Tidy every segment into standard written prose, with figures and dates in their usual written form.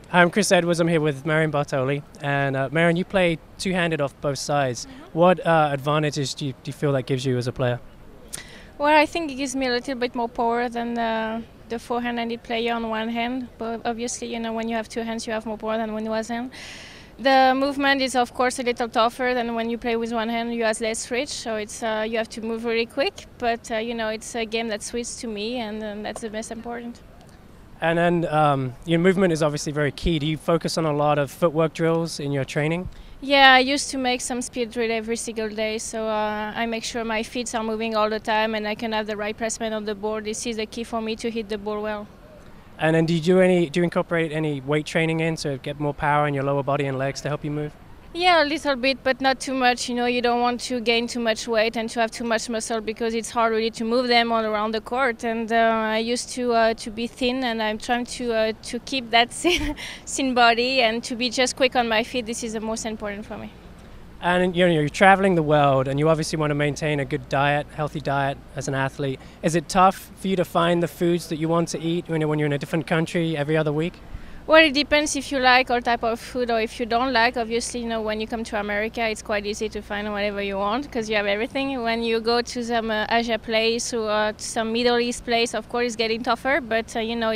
Hi, I'm Chris Edwards. I'm here with Marion Bartoli. And Marion, you play two-handed off both sides. What advantages do you feel that gives you as a player? Well, I think it gives me a little bit more power than the four-handed player on one hand. But obviously, when you have two hands, you have more power than when one hand. The movement is, of course, a little tougher than when you play with one hand. You have less reach, so it's you have to move really quick. But it's a game that suits to me, and that's the most important. And then your movement is obviously very key. Do you focus on a lot of footwork drills in your training? Yeah, I used to make some speed drill every single day, so I make sure my feet are moving all the time and I can have the right placement on the board. This is the key for me to hit the ball well. And then do you incorporate any weight training in to get more power in your lower body and legs to help you move? Yeah, a little bit, but not too much. You don't want to gain too much weight and to have too much muscle because it's hard really to move them all around the court. And I used to be thin, and I'm trying to keep that thin body and to be just quick on my feet. This is the most important for me. And you're traveling the world, and you obviously want to maintain a good diet, healthy diet as an athlete. Is it tough for you to find the foods that you want to eat when you're in a different country every other week? Well, it depends if you like all type of food or if you don't like. Obviously, when you come to America, it's quite easy to find whatever you want because you have everything. When you go to some Asia place or some Middle East place, of course, it's getting tougher. But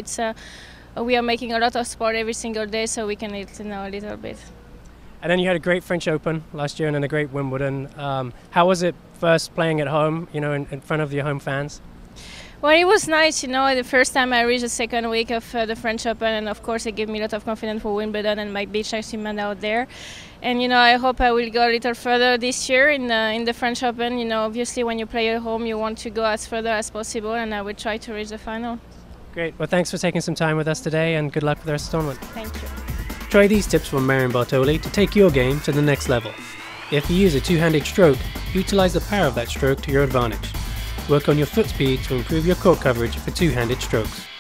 we are making a lot of sport every single day, so we can eat a little bit. And then you had a great French Open last year and then a great Wimbledon. How was it first playing at home, in front of your home fans? Well, it was nice, the first time I reached the second week of the French Open, and of course it gave me a lot of confidence for Wimbledon and my big achievement out there. And I hope I will go a little further this year in the French Open. Obviously when you play at home you want to go as further as possible, and I will try to reach the final. Great. Well, thanks for taking some time with us today, and good luck for the rest of the tournament. Thank you. Try these tips from Marion Bartoli to take your game to the next level. If you use a two-handed stroke, utilize the power of that stroke to your advantage. Work on your foot speed to improve your court coverage for two-handed strokes.